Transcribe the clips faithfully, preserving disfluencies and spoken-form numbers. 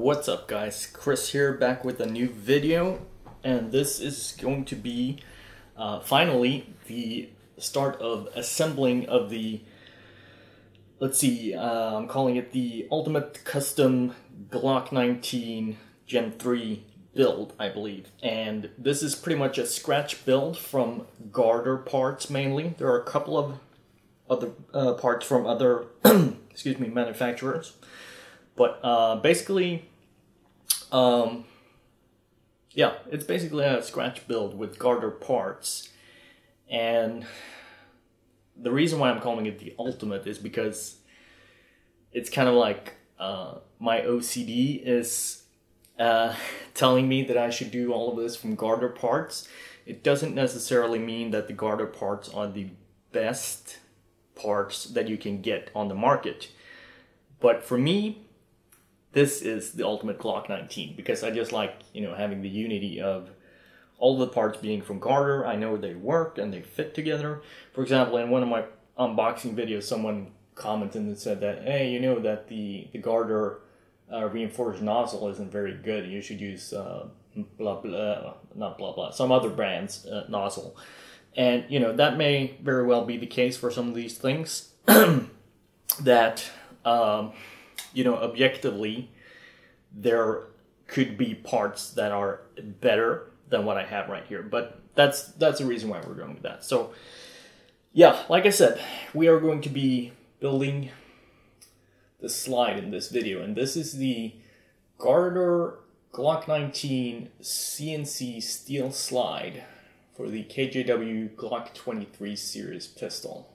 what's up guys, Chris here, back with a new video, and this is going to be uh, finally the start of assembling of the, let's see, uh, I'm calling it the Ultimate Custom Glock nineteen Gen three build, I believe. And this is pretty much a scratch build from Garder parts mainly. There are a couple of other uh, parts from other excuse me, manufacturers. But uh, basically, um, yeah, it's basically a scratch build with Garder parts. And the reason why I'm calling it the Ultimate is because it's kind of like uh, my O C D is uh, telling me that I should do all of this from Garder parts. It doesn't necessarily mean that the Garder parts are the best parts that you can get on the market. But for me, this is the Ultimate Glock nineteen because I just like, you know, having the unity of all the parts being from Garder. I know they work and they fit together. For example, in one of my unboxing videos, someone commented and said that, hey, you know that the, the Garder uh, reinforced nozzle isn't very good. You should use uh, blah, blah, not blah, blah, some other brand's uh, nozzle. And, you know, that may very well be the case for some of these things that... Um, you know, objectively, there could be parts that are better than what I have right here. But that's that's the reason why we're going with that. So, yeah, like I said, we are going to be building the slide in this video. And this is the Garder Glock nineteen C N C steel slide for the K J W Glock twenty-three series pistol.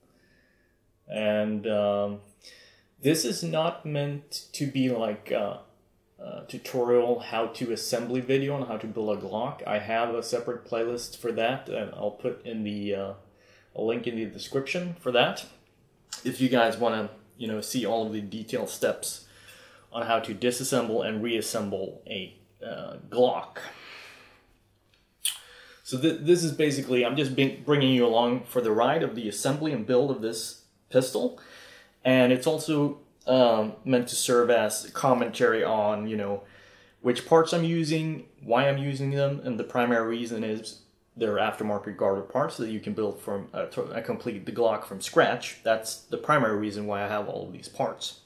And... Um, This is not meant to be like a, a tutorial how-to assembly video on how to build a Glock. I have a separate playlist for that, and I'll put in the uh, a link in the description for that. If you guys want to, you know, see all of the detailed steps on how to disassemble and reassemble a uh, Glock. So th this is basically, I'm just bringing you along for the ride of the assembly and build of this pistol. And it's also um, meant to serve as commentary on, you know, which parts I'm using, why I'm using them, and the primary reason is they're aftermarket Garder parts that you can build from uh, to complete the Glock from scratch. That's the primary reason why I have all of these parts.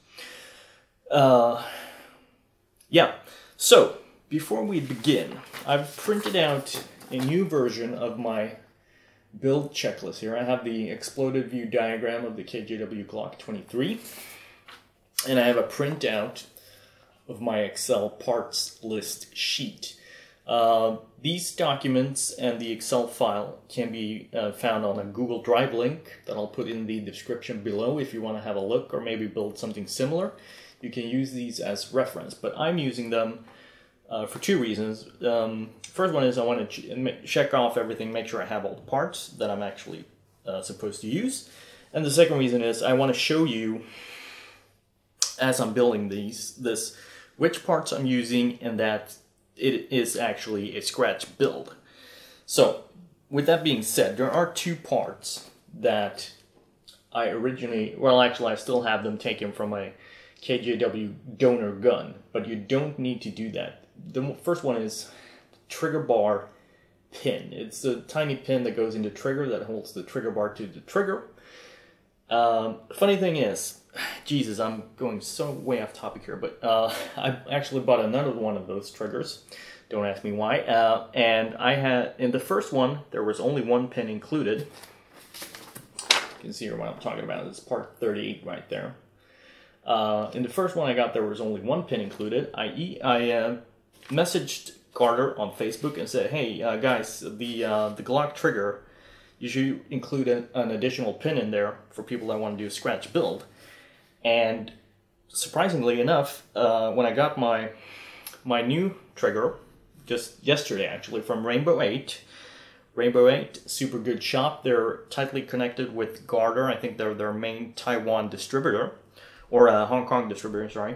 Uh, yeah, so before we begin, I've printed out a new version of my build checklist here. I have the exploded view diagram of the K J W Glock twenty-three, and I have a printout of my Excel parts list sheet. Uh, these documents and the Excel file can be uh, found on a Google Drive link that I'll put in the description below if you want to have a look or maybe build something similar. You can use these as reference, but I'm using them Uh, for two reasons. Um, first one is I want to ch check off everything, make sure I have all the parts that I'm actually uh, supposed to use. And the second reason is I want to show you, as I'm building these, this, which parts I'm using and that it is actually a scratch build. So, with that being said, there are two parts that I originally, well actually I still have them taken from a K J W donor gun, but you don't need to do that. The first one is trigger bar pin. It's a tiny pin that goes into trigger that holds the trigger bar to the trigger. Um, funny thing is, Jesus, I'm going so way off topic here, but uh, I actually bought another one of those triggers. Don't ask me why. Uh, and I had, in the first one, there was only one pin included. You can see here what I'm talking about. It's part thirty-eight right there. Uh, in the first one I got, there was only one pin included. I, I uh, messaged Garder on Facebook and said, hey uh, guys, the uh, the Glock trigger, you should include an, an additional pin in there for people that want to do a scratch build. And surprisingly enough, uh, when I got my my new trigger, just yesterday actually, from Rainbow eight, Rainbow eight, super good shop. They're tightly connected with Garder. I think they're their main Taiwan distributor. Or a Hong Kong distributor, sorry.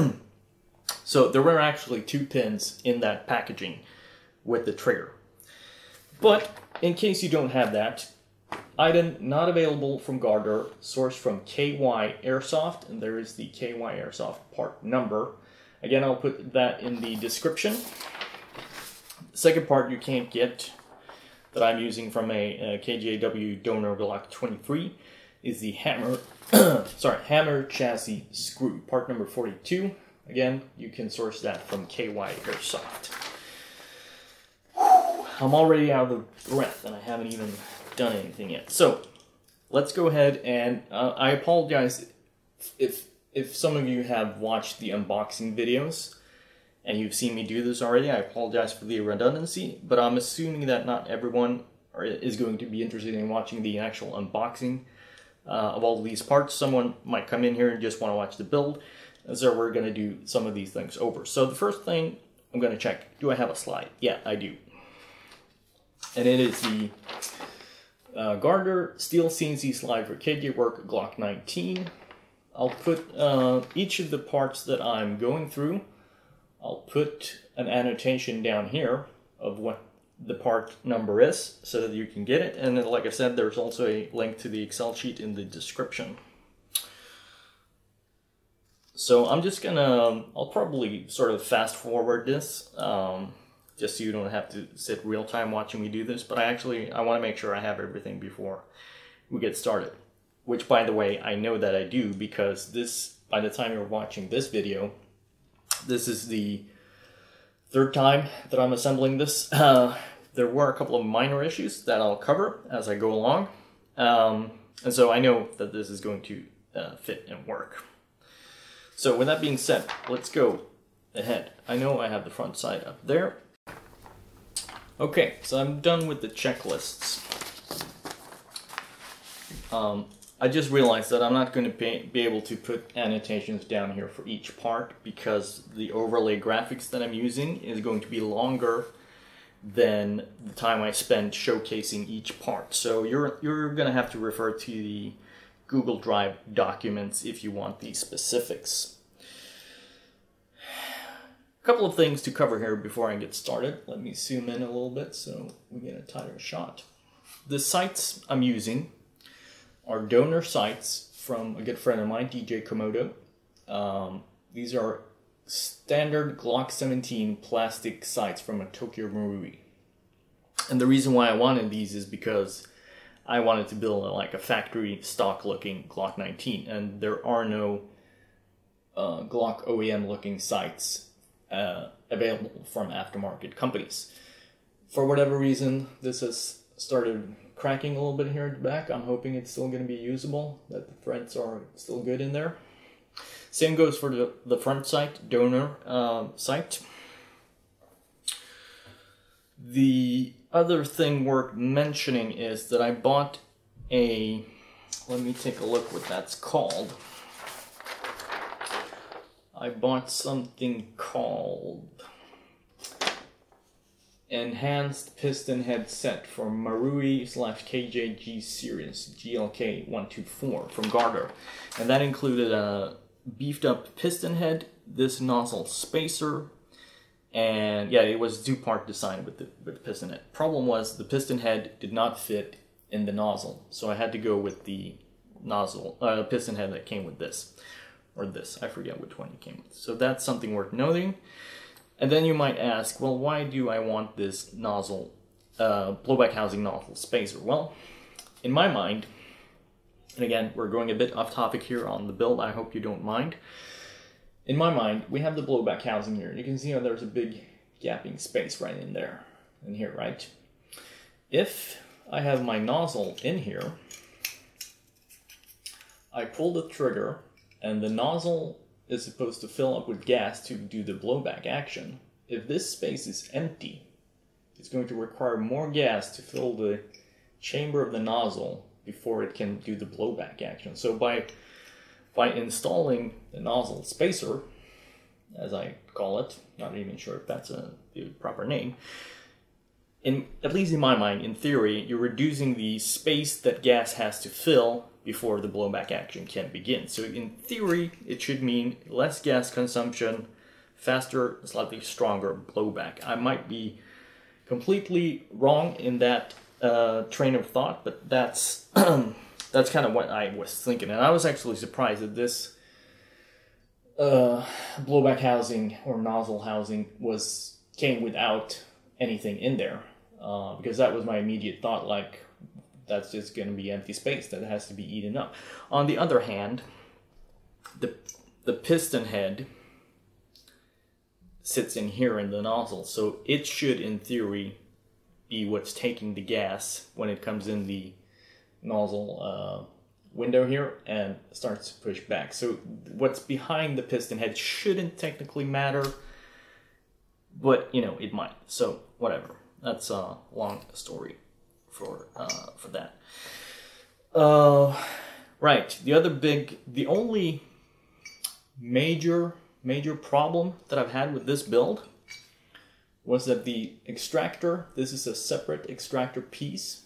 So there were actually two pins in that packaging with the trigger. But in case you don't have that, item not available from Garder, sourced from K Y Airsoft, and there is the K Y Airsoft part number. Again, I'll put that in the description. The second part you can't get that I'm using from a, a K G A W donor Glock twenty-three is the hammer, sorry, hammer chassis screw, part number forty-two. Again, you can source that from K Y Airsoft. I'm already out of breath and I haven't even done anything yet. So let's go ahead and uh, I apologize if if some of you have watched the unboxing videos and you've seen me do this already. I apologize for the redundancy, but I'm assuming that not everyone is going to be interested in watching the actual unboxing uh, of all these parts. Someone might come in here and just want to watch the build, so we're going to do some of these things over. So the first thing I'm going to check, do I have a slide? Yeah, I do. And it is the uh, Gardner Steel C N C slide for K J Work Glock nineteen. I'll put uh, each of the parts that I'm going through, I'll put an annotation down here of what the part number is so that you can get it. And then, like I said, there's also a link to the Excel sheet in the description. So I'm just gonna, I'll probably sort of fast forward this, um, just so you don't have to sit real time watching me do this. But I actually, I want to make sure I have everything before we get started. Which, by the way, I know that I do, because this, by the time you're watching this video, this is the third time that I'm assembling this. Uh, there were a couple of minor issues that I'll cover as I go along. Um, and so I know that this is going to uh, fit and work. So with that being said, let's go ahead. I know I have the front side up there. Okay, so I'm done with the checklists. Um, I just realized that I'm not going to be, be able to put annotations down here for each part, because the overlay graphics that I'm using is going to be longer than the time I spend showcasing each part. So you're, you're going to have to refer to the Google Drive documents if you want these specifics. A couple of things to cover here before I get started. Let me zoom in a little bit so we get a tighter shot. The sights I'm using are donor sights from a good friend of mine, D J Komodo. Um, these are standard Glock seventeen plastic sights from a Tokyo Marui. And the reason why I wanted these is because I wanted to build a, like a factory stock looking Glock nineteen, and there are no uh, Glock O E M looking sights uh, available from aftermarket companies. For whatever reason, this has started cracking a little bit here at the back. I'm hoping it's still going to be usable, that the threads are still good in there. Same goes for the, the front sight, donor uh, sight. The other thing worth mentioning is that I bought a, let me take a look what that's called. I bought something called Enhanced Piston Head Set for Marui slash K J G Series G L K one two four from Gardner. And that included a beefed up piston head, this nozzle spacer, and yeah, it was two-part design with the, with the piston head. Problem was the piston head did not fit in the nozzle, so I had to go with the nozzle uh, piston head that came with this, or this, I forget which one it came with. So that's something worth noting. And then you might ask, well, why do I want this nozzle, uh, blowback housing nozzle spacer? Well, in my mind, and again, we're going a bit off topic here on the build, I hope you don't mind. In my mind, we have the blowback housing here. You can see how there's a big gapping space right in there, in here, right? If I have my nozzle in here, I pull the trigger, and the nozzle is supposed to fill up with gas to do the blowback action. If this space is empty, it's going to require more gas to fill the chamber of the nozzle before it can do the blowback action. So by by installing the nozzle spacer, as I call it, not even sure if that's a, the proper name, in, at least in my mind, in theory, you're reducing the space that gas has to fill before the blowback action can begin. So in theory, it should mean less gas consumption, faster, slightly stronger blowback. I might be completely wrong in that uh, train of thought, but that's that's kind of what I was thinking. And I was actually surprised that this uh, blowback housing or nozzle housing was came without anything in there, uh, because that was my immediate thought, like, that's just going to be empty space that has to be eaten up. On the other hand, the the piston head sits in here in the nozzle, so it should, in theory, be what's taking the gas when it comes in the nozzle uh, window here and starts to push back. So what's behind the piston head shouldn't technically matter, but you know, it might. So whatever. That's a long story for uh, for that. Uh, right. The other big, the only major major problem that I've had with this build was that the extractor, this is a separate extractor piece.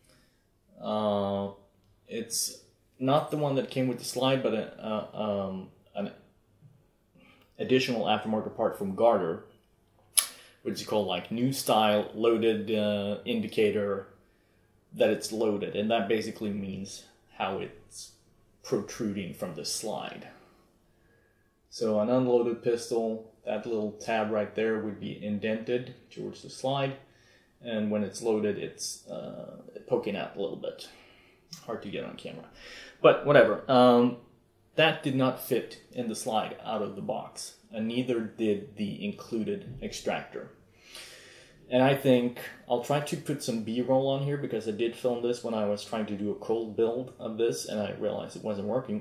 Uh, it's not the one that came with the slide, but a, uh, um, an additional aftermarket part from Garter, which is called like new style loaded uh, indicator that it's loaded, and that basically means how it's protruding from the slide. So an unloaded pistol, that little tab right there would be indented towards the slide, and when it's loaded, it's uh, poking out a little bit. Hard to get on camera, but whatever. Um, that did not fit in the slide out of the box, and neither did the included extractor. And I think I'll try to put some B-roll on here, because I did film this when I was trying to do a cold build of this, and I realized it wasn't working.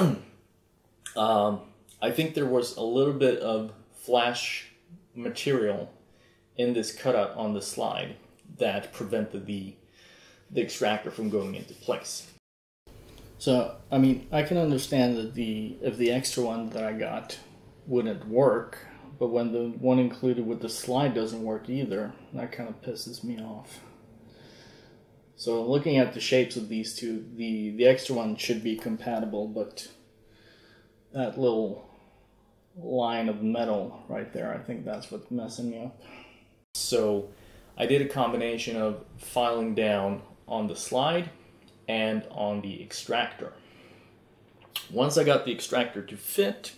um, I think there was a little bit of flash material in this cutout on the slide that prevented the, the extractor from going into place. So, I mean, I can understand that the if the extra one that I got wouldn't work, but when the one included with the slide doesn't work either, that kind of pisses me off. So looking at the shapes of these two, the, the extra one should be compatible, but that little line of metal right there, I think that's what's messing me up. So I did a combination of filing down on the slide and on the extractor. Once I got the extractor to fit,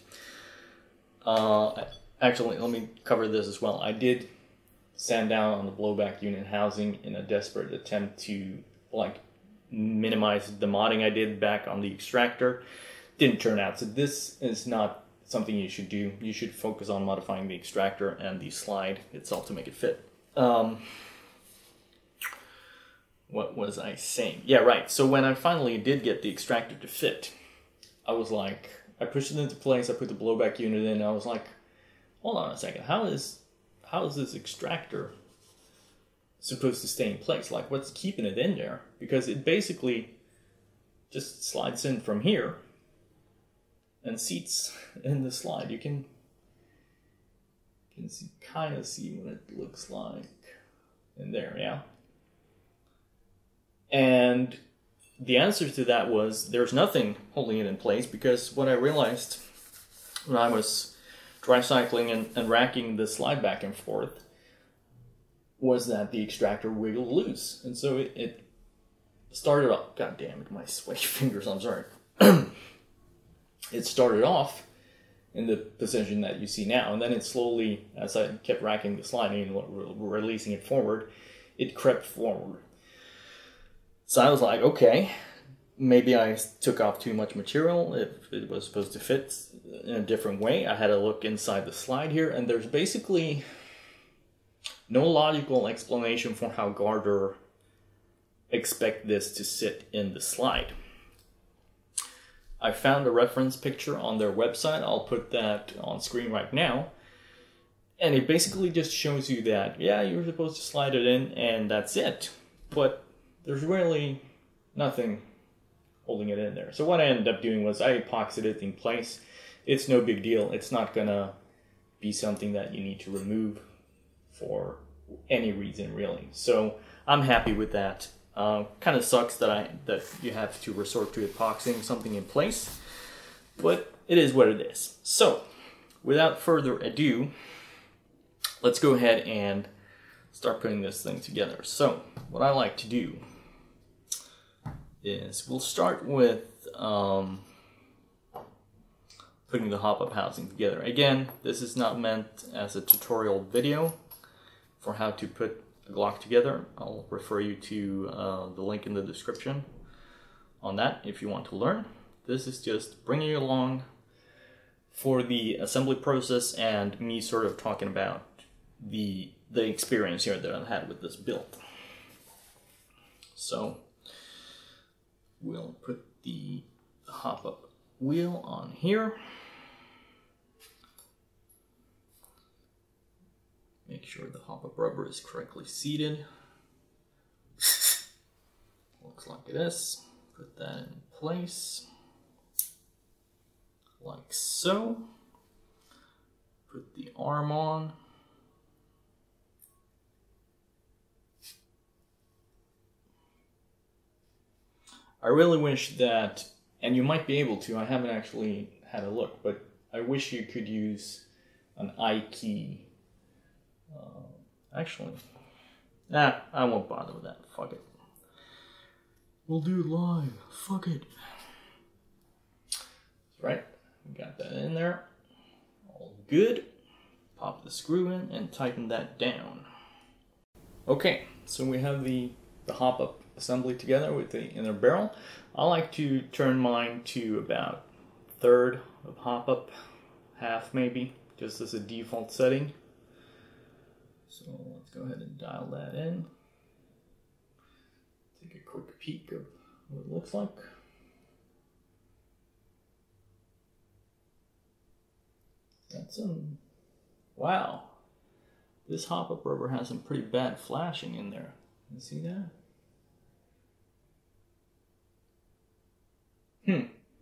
uh, actually, let me cover this as well. I did sand down on the blowback unit housing in a desperate attempt to like minimize the modding I did back on the extractor. Didn't turn out, so this is not something you should do. You should focus on modifying the extractor and the slide itself to make it fit. Um, what was I saying? Yeah, right. So when I finally did get the extractor to fit, I was like, I pushed it into place, I put the blowback unit in, and I was like, hold on a second, how is, how is this extractor supposed to stay in place? Like, what's keeping it in there? Because it basically just slides in from here and seats in the slide. You can, you can kind of see what it looks like in there, yeah? And the answer to that was there's nothing holding it in place, because what I realized when I was dry cycling and, and racking the slide back and forth was that the extractor wiggled loose. And so it, it started off, god damn it, my sweaty fingers, I'm sorry. It started off in the position that you see now, and then it slowly, as I kept racking the slide and re releasing it forward, it crept forward. So I was like, okay, maybe I took off too much material if it was supposed to fit in a different way. I had a look inside the slide here, and there's basically no logical explanation for how Garter expect this to sit in the slide. I found a reference picture on their website. I'll put that on screen right now. And it basically just shows you that, yeah, you're supposed to slide it in and that's it. But there's really nothing holding it in there. So what I ended up doing was I epoxied it in place. It's no big deal. It's not gonna be something that you need to remove for any reason, really. So I'm happy with that. Uh, kind of sucks that I that you have to resort to epoxying something in place, but it is what it is. So, without further ado, let's go ahead and start putting this thing together. So, what I like to do is we'll start with um, putting the hop-up housing together. Again, this is not meant as a tutorial video for how to put a Glock together. I'll refer you to uh, the link in the description on that if you want to learn. This is just bringing you along for the assembly process and me sort of talking about the the experience here that I've had with this build. So we'll put the hop-up wheel on here. Make sure the hop-up rubber is correctly seated. Looks like it is. Put that in place. Like so. Put the arm on. I really wish that, and you might be able to, I haven't actually had a look, but I wish you could use an I key. Uh, actually, nah, I won't bother with that. Fuck it. We'll do it live. Fuck it. Right, we got that in there. All good. Pop the screw in and tighten that down. Okay, so we have the, the hop-up assembly together with the inner barrel. I like to turn mine to about third of hop-up, half maybe, just as a default setting. So let's go ahead and dial that in. Take a quick peek of what it looks like. That's some, wow. This hop-up rubber has some pretty bad flashing in there. You see that? Hmm.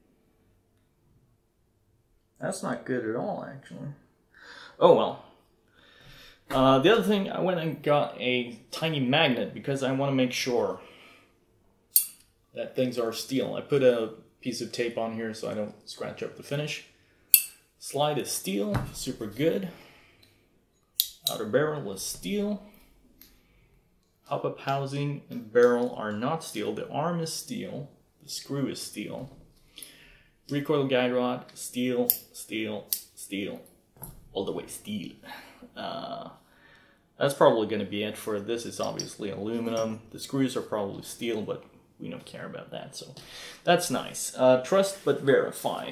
That's not good at all, actually. Oh well. Uh, the other thing, I went and got a tiny magnet because I want to make sure that things are steel. I put a piece of tape on here so I don't scratch up the finish. Slide is steel, super good. Outer barrel is steel. Hop-up housing and barrel are not steel. The arm is steel. The screw is steel. Recoil guide rod, steel, steel, steel. All the way steel. Uh, that's probably going to be it for this. Is obviously aluminum. The screws are probably steel, but we don't care about that. So that's nice. Uh, trust but verify.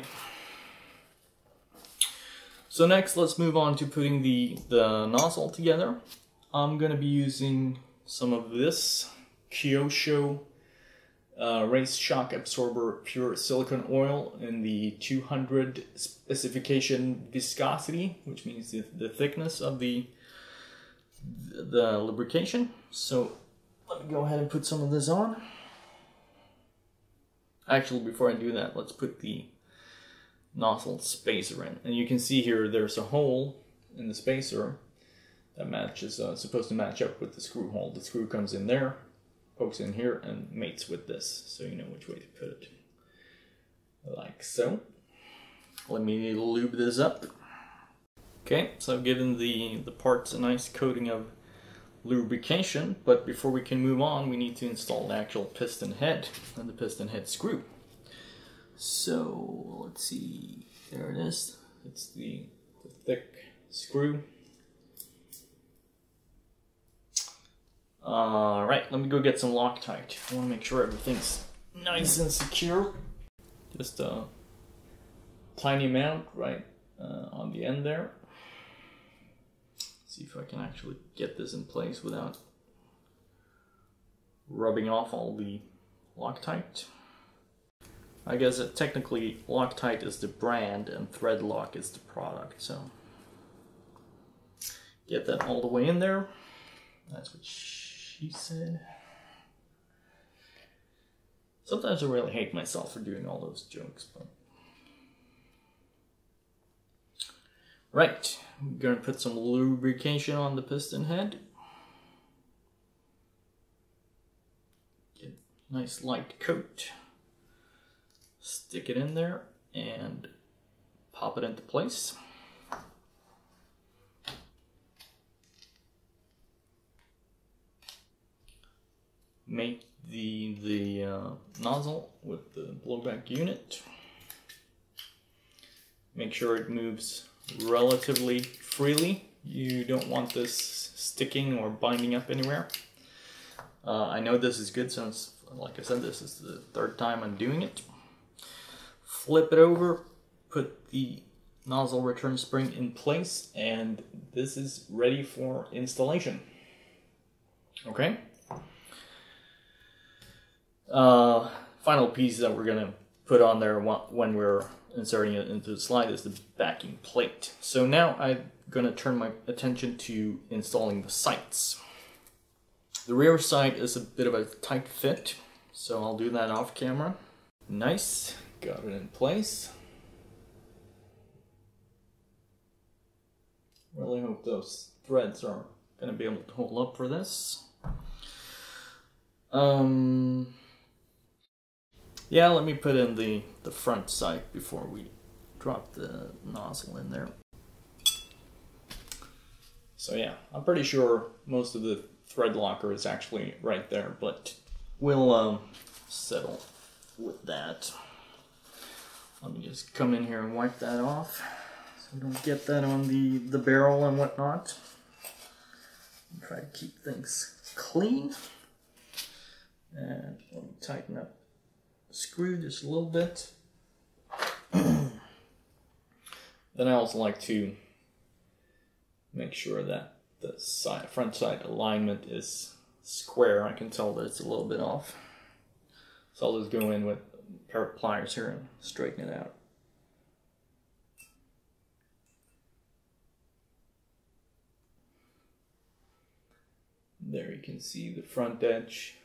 So next, let's move on to putting the, the nozzle together. I'm going to be using some of this Kyosho uh, Race Shock Absorber Pure Silicone Oil in the two hundred specification viscosity, which means the, the thickness of the, the lubrication. So let me go ahead and put some of this on. Actually, before I do that, let's put the nozzle spacer in. And you can see here there's a hole in the spacer that matches, uh, supposed to match up with the screw hole. The screw comes in there, pokes in here, and mates with this, so you know which way to put it. Like so. Let me lube this up. Okay, so I've given the, the parts a nice coating of lubrication, but before we can move on, we need to install the actual piston head and the piston head screw. So let's see, there it is. It's the, the thick screw. Alright, let me go get some Loctite. I want to make sure everything's nice and secure. Just a tiny amount right uh, on the end there. See if I can actually get this in place without rubbing off all the Loctite. I guess that technically Loctite is the brand and Threadlock is the product, so get that all the way in there. That's what she said. Sometimes I really hate myself for doing all those jokes, but right, I'm gonna put some lubrication on the piston head. Get a nice light coat. Stick it in there and pop it into place. Make the the uh, nozzle with the blowback unit. Make sure it moves relatively freely. You don't want this sticking or binding up anywhere. Uh, I know this is good since, like I said, this is the third time I'm doing it. Flip it over, put the nozzle return spring in place, and this is ready for installation. Okay. Uh, final piece that we're gonna put on there when we're inserting it into the slide is the backing plate. So now I'm gonna turn my attention to installing the sights. The rear sight is a bit of a tight fit, so I'll do that off camera. Nice, got it in place. Really hope those threads are gonna be able to hold up for this. Um, yeah, let me put in the, the front sight before we drop the nozzle in there. So yeah, I'm pretty sure most of the thread locker is actually right there, but we'll um, settle with that. Let me just come in here and wipe that off so we don't get that on the, the barrel and whatnot. Try to keep things clean. And let me tighten up the screw just a little bit. Then I also like to make sure that the side, front side alignment is square. I can tell that it's a little bit off. So I'll just go in with a pair of pliers here and straighten it out. There you can see the front edge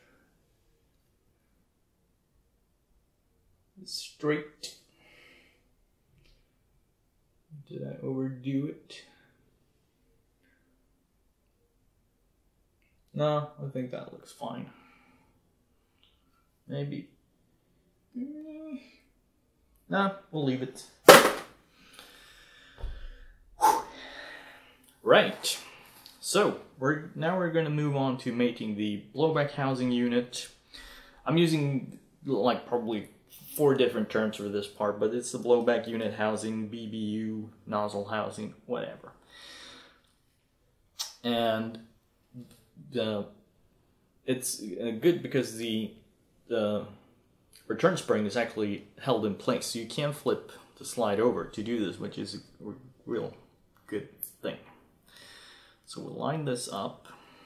is straight. Did I overdo it? No, I think that looks fine. Maybe. No, we'll leave it. Right. So we're now we're going to move on to mating the blowback housing unit. I'm using like probably four different terms for this part, but it's the blowback unit housing, B B U, nozzle housing, whatever. And the it's good because the the return spring is actually held in place, so you can't flip the slide over to do this, which is a real good thing. So we'll line this up,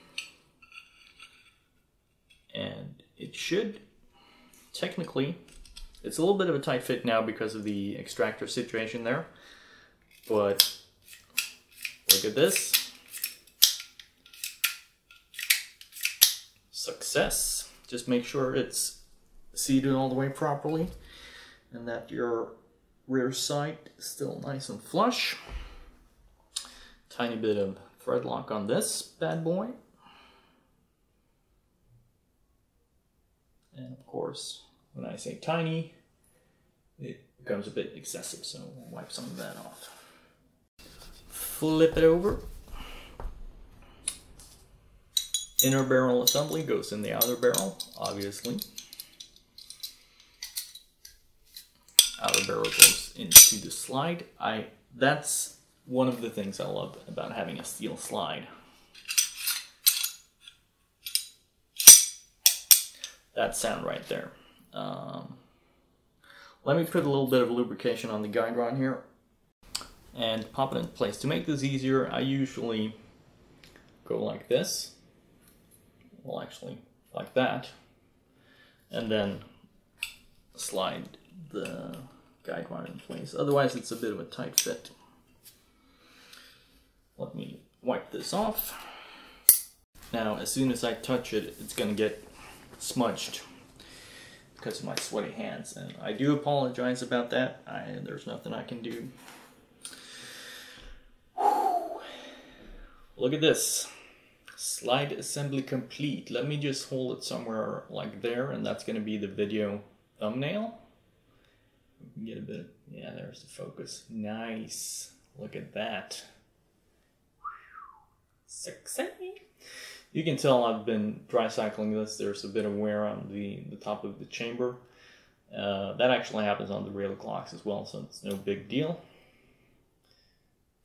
and it should technically, it's a little bit of a tight fit now because of the extractor situation there, but look at this. Success. Just make sure it's seated all the way properly and that your rear sight is still nice and flush. Tiny bit of thread lock on this bad boy. And of course, when I say tiny, it becomes a bit excessive, so we'll wipe some of that off. Flip it over. Inner barrel assembly goes in the outer barrel, obviously. Outer barrel goes into the slide. I that's one of the things I love about having a steel slide. That sound right there. Um, let me put a little bit of lubrication on the guide rod here and pop it in place. To make this easier, I usually go like this. Well, actually, like that. And then slide the guide rod in place. Otherwise, it's a bit of a tight fit. Let me wipe this off. Now, as soon as I touch it, it's going to get smudged because of my sweaty hands, and I do apologize about that. I, there's nothing I can do. Whew. Look at this. Slide assembly complete. Let me just hold it somewhere like there, and that's going to be the video thumbnail. We can get a bit of, yeah, there's the focus. Nice. Look at that. Sexy. You can tell I've been dry cycling this. There's a bit of wear on the, the top of the chamber. Uh, that actually happens on the rail clocks as well, so it's no big deal.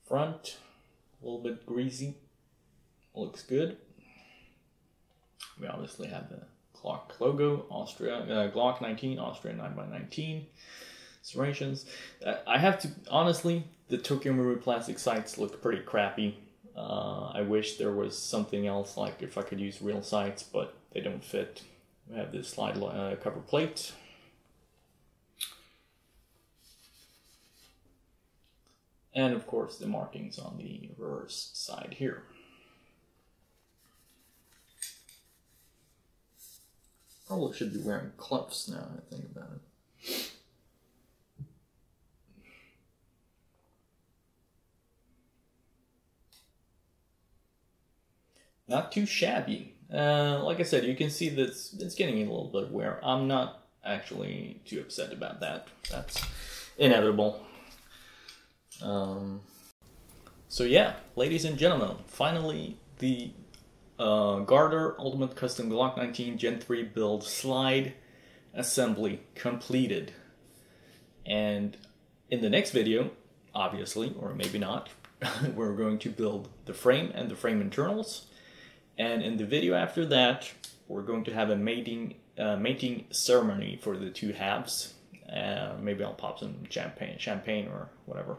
front, a little bit greasy. Looks good. We obviously have the Glock logo, Austria, uh, Glock nineteen, Austria nine by nineteen. Serrations. Uh, I have to, honestly, the Tokyo Marui plastic sights look pretty crappy. Uh, I wish there was something else, like if I could use real sights, but they don't fit. We have this slide uh, cover plate. And of course the markings on the reverse side here. Probably should be wearing cuffs now I think about it. Not too shabby. Uh, like I said, you can see that it's, it's getting a little bit of wear. I'm not actually too upset about that. That's inevitable. Um, so yeah, ladies and gentlemen, finally the uh, Garder Ultimate Custom Glock nineteen Gen three build slide assembly completed. And in the next video, obviously, or maybe not, we're going to build the frame and the frame internals. And in the video after that, we're going to have a mating uh, mating ceremony for the two halves. Uh, maybe I'll pop some champagne, champagne or whatever.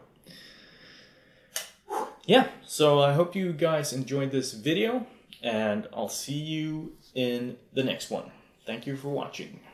Yeah, so I hope you guys enjoyed this video, and I'll see you in the next one. Thank you for watching.